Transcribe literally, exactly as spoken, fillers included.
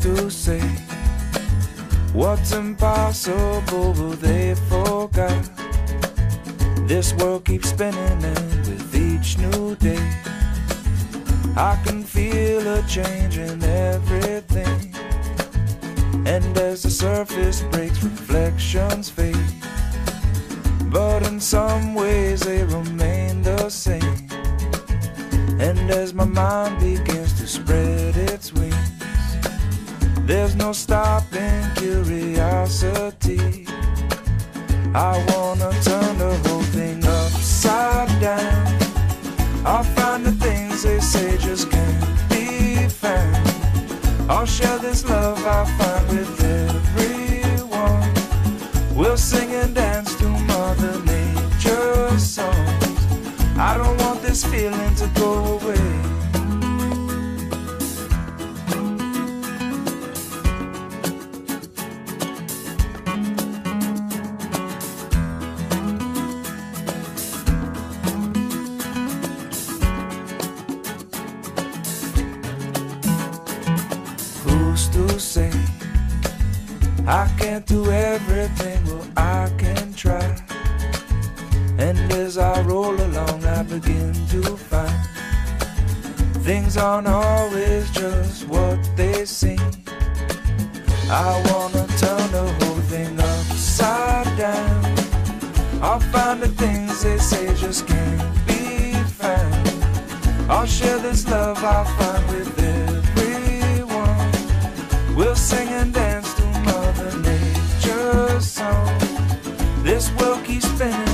to say what's impossible, but they forgot. This world keeps spinning, and with each new day I can feel a change in everything. And as the surface breaks, reflections fade, but in some ways they remain the same. And as my mind begins to spread its wings, there's no stopping curiosity. I wanna turn the whole thing upside down. I'll find the things they say just can't be found. I'll share this love I find with everyone. We'll sing and dance to Mother Nature's songs. I don't want this feeling to go away. Who's to say I can't do everything? Well, I can try. And as I roll along, I begin to find things aren't always just what they seem. I wanna turn the whole thing upside down. I'll find the things they say just can't be found. I'll share this love I find with everyone. We'll sing and dance to Mother Nature's song. This world keeps spinning,